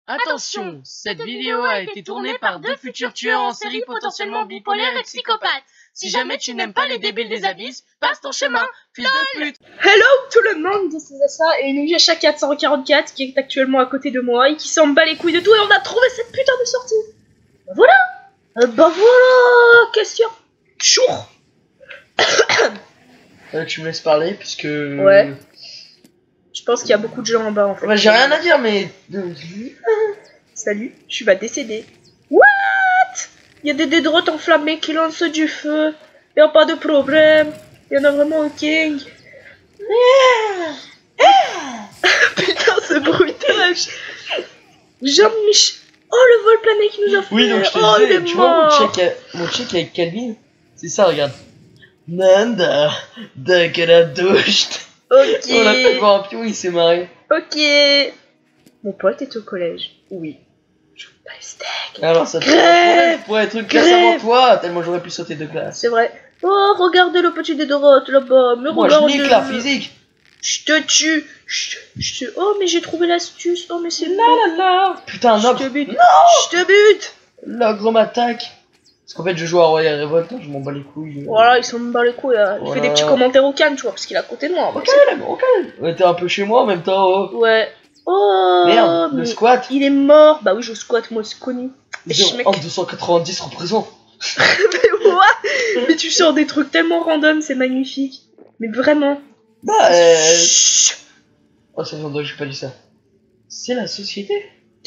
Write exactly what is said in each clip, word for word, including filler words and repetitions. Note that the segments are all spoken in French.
Attention, cette vidéo a été tournée par deux futurs tueurs en série potentiellement bipolaires et psychopathes. Si jamais tu n'aimes pas les débiles des abysses, passe ton chemin, fils de pute. Hello tout le monde, c'est ça et une Yasha quatre cent quarante-quatre qui est actuellement à côté de moi et qui s'en bat les couilles de tout et on a trouvé cette putain de sortie. Bah voilà, euh, bah voilà, question. Chour. Euh, tu me laisses parler puisque... Ouais. Je pense qu'il y a beaucoup de gens en bas en fait. Bah, j'ai rien à dire mais... Salut, je vais décéder. What? Il y a des dédrotes enflammés qui lancent du feu. Il n'y a pas de problème. Il y en a vraiment un king. Putain, ce bruitage. Jean-Michel. Oh, le vol plané qui nous a fait. Oui, donc je te oh, disais, tu vois mon check, mon check avec Calvin. C'est ça, regarde. Nanda, dès qu'elle a douche. Ok. On l'a fait voir un pion, il s'est marré. Ok. Mon pote est au collège. Oui. Je veux pas les steaks. Alors ça te Grève. pour être une classe avant toi, tellement j'aurais pu sauter de classe. C'est vrai. Oh, regardez le petit dédorote là-bas. Me Moi regarde. je nique la physique. Je te tue. Je te... Je te... Oh, mais j'ai trouvé l'astuce. Oh, mais c'est là là là. Putain, un Je ogre. te bute. Non. Je te bute. L'ogre m'attaque. Parce qu'en fait, je joue à Royal Revolt, je m'en bats les couilles. Voilà, ils s'en bat les couilles. Hein. Il Voilà. fait des petits commentaires au calme, tu vois, parce qu'il est à côté de moi. Ok, ok. Ouais, t'es un peu chez moi en même temps. Oh. Ouais. Oh. Merde, le mais squat. Il est mort. Bah oui, je squatte, moi, c'est connu. En deux cent quatre-vingt-dix représente. Mais what? Mais tu sors des trucs tellement random, c'est magnifique. Mais vraiment. Bah, euh... Chut. Oh, ça j'en dois, j'ai pas dit ça. C'est la société.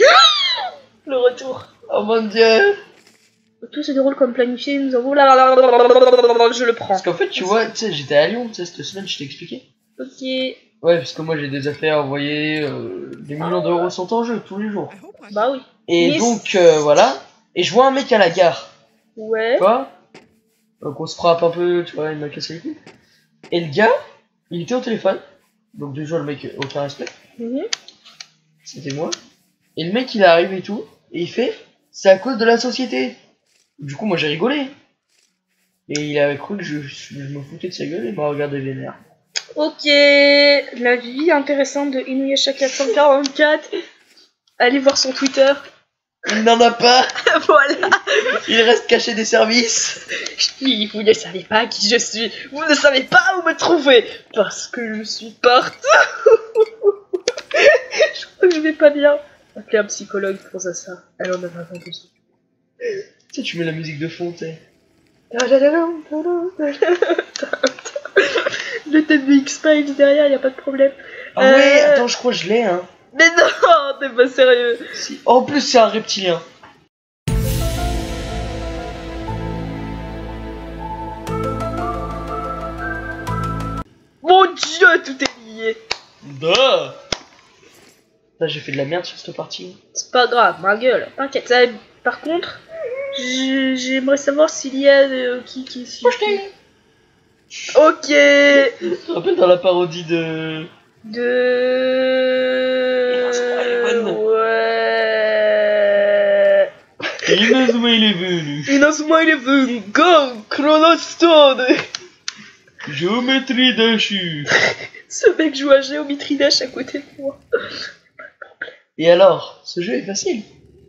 Le retour. Oh mon dieu. Tout se déroule comme planifié, nous avons là, je le prends. Parce qu'en fait, tu vois, tu sais, j'étais à Lyon, tu sais, cette semaine, je t'ai expliqué. Ok. Ouais, parce que moi j'ai des affaires envoyées, euh, des millions d'euros sont en jeu tous les jours. Bah oui. Et Mais donc, euh, voilà. Et je vois un mec à la gare. Ouais. Tu vois, donc on se frappe un peu, tu vois, il m'a cassé les couilles. Et le gars, il était au téléphone. Donc déjà le mec, aucun respect. Mm-hmm. C'était moi. Et le mec il arrive et tout, et il fait, c'est à cause de la société. Du coup moi j'ai rigolé. Et il avait cru que je, je me foutais de sa gueule et il m'a regardé vénère. Ok, la vie intéressante de Inuyasha quatre cent quarante-quatre. Allez voir son Twitter. Il n'en a pas. Voilà. Il reste caché des services. Oui, vous ne savez pas qui je suis. Vous ne savez pas où me trouver. Parce que je suis partout. Je crois que je vais pas bien. Appeler un psychologue pour ça, ça. Elle en a vraiment besoin. Tu sais, tu mets la musique de fond, tu sais. Le thème de X-Files derrière, y a pas de problème. Ah ouais, Euh... attends, je crois que je l'ai, hein. Mais non, t'es pas sérieux. Si. Oh, en plus, c'est un reptilien. Mon dieu, tout est lié. Bah. Là, j'ai fait de la merde sur cette partie. C'est pas grave, ma gueule. T'inquiète. Ça, par contre, j'aimerais savoir s'il y a euh, qui qui suit. Ok. Tu te rappelles dans la parodie de... De... Ouais... Inazuma Eleven. Inazuma Eleven, go, Chronostone. Géométrie Dashi. Ce mec joue à Géométrie Dash à côté de moi. Et alors, ce jeu est facile.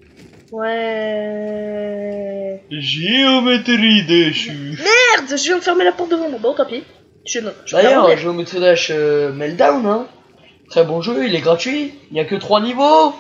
Ouais... Géométrie Dash. Merde, je viens de fermer la porte devant moi. Bon, tant pis. Je ne... D'ailleurs, Géométrie Dash euh, Meltdown, hein. Très bon jeu, il est gratuit. Il n'y a que trois niveaux.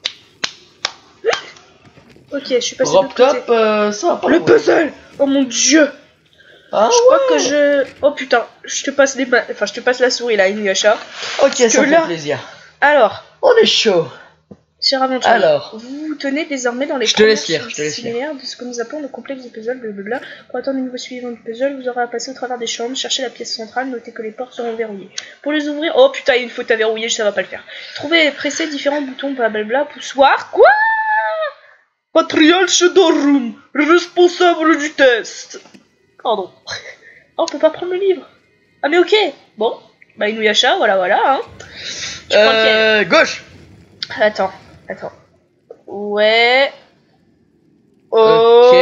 Ok, je suis passé de Drop l'autre côté. top, euh, ça va pas. Le puzzle. Oh mon dieu. Ah je ouais. crois que je... Oh putain, je te passe les mains... Enfin, je te passe la souris là, Inuyasha. Ok, ça fait là... plaisir. Alors, on est chaud. Cher aventurier, alors, vous vous tenez désormais dans les je te laisse lire, je te laisse lire. de ce que nous appelons le complexe de puzzle, blablabla. Pour atteindre le niveau suivant du puzzle, vous aurez à passer au travers des chambres, chercher la pièce centrale, notez que les portes seront verrouillées. Pour les ouvrir... Oh putain, il y a une faute à verrouiller, ça va pas le faire. Trouvez et pressez différents boutons, blablabla, poussoir. Quoi? Patriarche Dorum, responsable du test. Pardon. Oh, on peut pas prendre le livre. Ah mais ok. Bon, bah Inuyasha, voilà, voilà. Hein. Je crois euh, qu'il y a... gauche. Attends, attends. Ouais. Ok. Oh.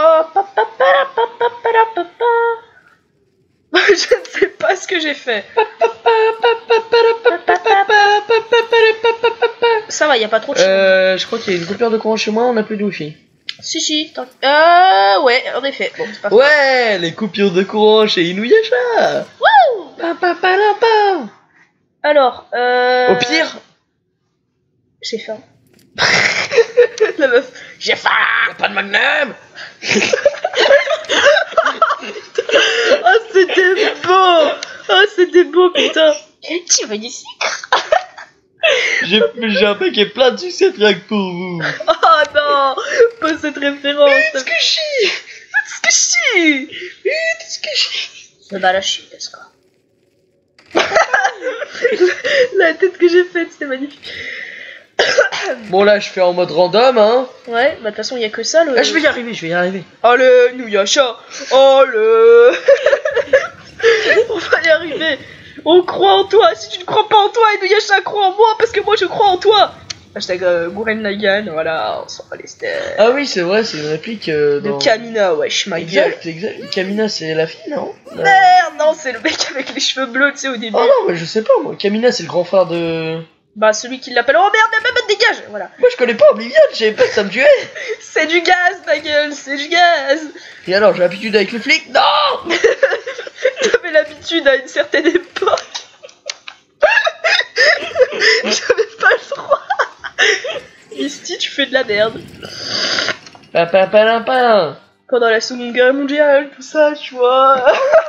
Je ne sais pas ce que j'ai fait. Ça va, y a pas trop de choses. Euh, je crois qu'il y a une coupure de courant chez moi, on a plus de wifi. Si, si, tant... Euh, ouais, en effet. Bon, c'est pas grave. Ouais, les coupures de courant chez Inuyasha. Wouh. Pa, pa, pa, la, pa. Alors, euh... Au pire, j'ai faim. La meuf, j'ai faim. y a pas de Magnum. Oh, c'était beau. Oh, c'était beau, putain. Tu veux du sucre? J'ai j'ai un paquet plein de sucettes rien que pour vous. Oh non, pas cette référence. Tsukushi. Tsukushi. Tsukushi. Subarashi, desu ka. La tête que j'ai faite, c'était magnifique. Bon là, je fais en mode random, hein. Ouais, bah de toute façon, il y a que ça. Le... Ah, je vais y arriver, je vais y arriver. Allez, Nuyasha. Allez. On va y arriver. On croit en toi. Si tu ne crois pas en toi, Inuyasha croit en moi parce que moi je crois en toi. Hashtag euh, Gurren Lagann, voilà, on s'en va les steaks. Ah oui, c'est vrai, c'est une réplique euh, dans... De Kamina, wesh, my gueule. Exact, exact. Kamina, c'est la fille, non? La- Merde, non, c'est le mec avec les cheveux bleus, tu sais, au début. Oh non, mais je sais pas, moi. Kamina, c'est le grand frère de... Bah, celui qui l'appelle. Oh merde, merde, merde, dégage. Voilà. Moi, je connais pas Oblivion, j'ai peur que ça me tuait. C'est du gaz, ta gueule, c'est du gaz. Et alors, j'ai l'habitude avec les flics? Non. J'avais l'habitude à une certaine époque. J'avais pas le droit. Misty, tu fais de la merde. Papa, papa, Pendant la Seconde Guerre mondiale, tout ça, tu vois.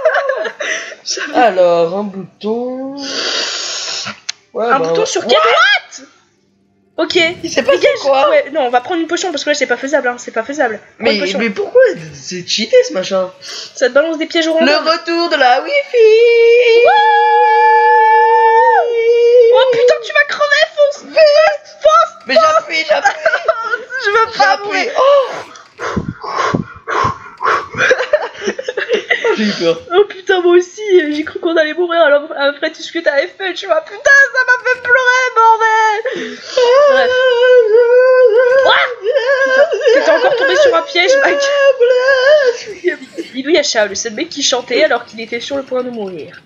alors, un bouton... Ouais, Un bah, bouton ouais. sur quelle droite? Ok. Il s'est passé Dégage. quoi? Ouais, non, on va prendre une potion parce que là c'est pas faisable, hein, c'est pas faisable. Prends mais, une potion. mais pourquoi? C'est cheaté, ce machin. Ça te balance des pièges au Le random. retour de la Wi-Fi. Oh putain, tu vas crever, fonce. Fonce, fonce. Mais j'appuie, j'appuie. Je veux pas mourir. J'appuie. Oh. J'ai eu peur. Oh putain, moi aussi, j'ai cru qu'on allait mourir alors après tout ce que t'avais fait, tu vois. Putain, ça m'a fait pleurer, bordel. Bref. Putain, t'étais encore tombé sur un piège, mec. Inuyasha, le seul mec qui chantait alors qu'il était sur le point de mourir.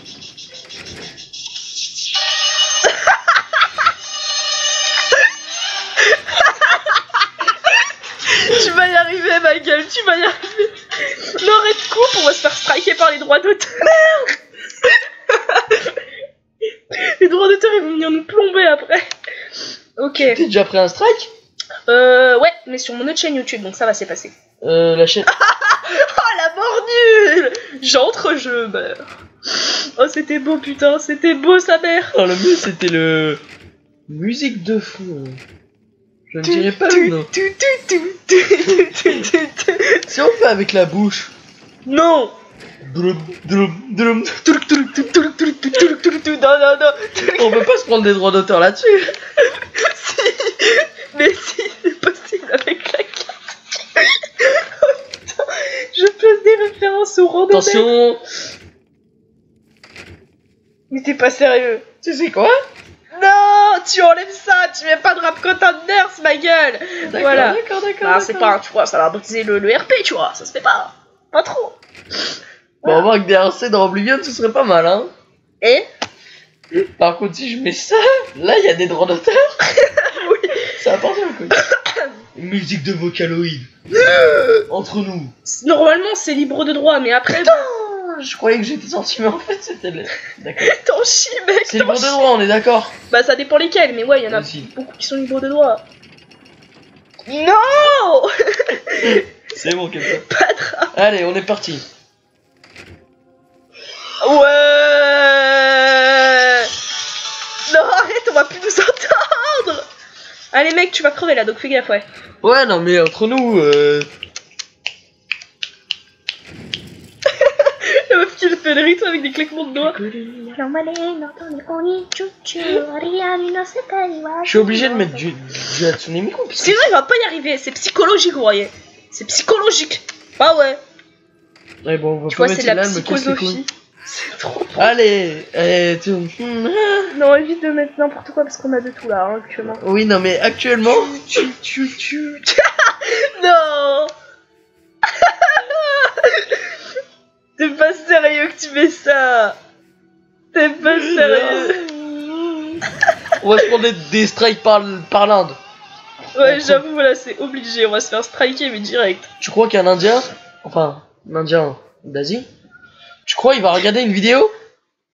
Tu vas y arriver, ma gueule, tu vas y arriver. Non, arrête de coupe, on va se faire striker par les droits d'auteur. Merde. Les droits d'auteur, ils vont venir nous plomber après. Ok. T'es déjà pris un strike? Euh, ouais, mais sur mon autre chaîne YouTube, donc ça va, c'est passé. Euh, la chaîne... Oh, la mort nulle. J'entre, je meurs. Oh, c'était beau, putain, c'était beau, sa mère. Oh, le mieux, c'était le... Musique de fond. Je ne dirais pas le nom. Si on fait avec la bouche. Non. Drum, drum, drum. Non, non, non. On peut pas se prendre des droits d'auteur là-dessus. Si. Mais si, c'est possible avec la carte. Oh, putain. Je place des références au random. Attention. Mais t'es pas sérieux. Tu sais quoi? Non, tu enlèves ça, tu mets pas de rap content nurse, ma gueule. D'accord, Voilà. d'accord, d'accord. Ah, c'est pas, tu vois, ça va briser le, le R P, tu vois, ça se fait pas. Pas trop. Bon, on voit que des R C dans Oblivion, ce serait pas mal, hein. Et Par contre, si je mets ça, là, il y a des droits d'auteur. oui. C'est important, quoi. Musique de Vocaloid. Entre nous. Normalement, c'est libre de droit, mais après, Putain, je croyais que j'étais sorti, mais en fait, c'était le... D'accord. t'en chies, mec. C'est t'en libre de chies. droit, on est d'accord. Bah, ça dépend lesquels, mais ouais, il y en a Aussi. beaucoup qui sont libres de droit. Non. C'est bon, comme ça. Pas de rap. Allez, on est parti. Ouais. Non, arrête, on va plus nous entendre. Allez, mec, tu vas crever là, donc fais gaffe, ouais. Ouais, non, mais entre nous, euh... La meuf qui fait le rythme avec des claquements de doigts. je suis obligé de mettre du, du Hatsune Miku. parce que- Sinon, il va pas y arriver, c'est psychologique, vous voyez. C'est psychologique. Bah ouais. Ouais, bon, on va Tu pas vois, mettre c'est de la celle-là, elle me casse les couilles. psychosophie. C'est trop. Allez, allez, tu... Non, évite de mettre n'importe quoi parce qu'on a de tout là, hein, actuellement. Oui, non, mais actuellement... Tu, tu, tu. Non. T'es pas sérieux que tu fais ça. T'es pas sérieux. On va se prendre des, des strikes par, par l'Inde. Ouais, j'avoue, voilà, c'est obligé. On va se faire striker, mais direct. Tu crois qu'un Indien, enfin, un Indien d'Asie, tu crois il va regarder une vidéo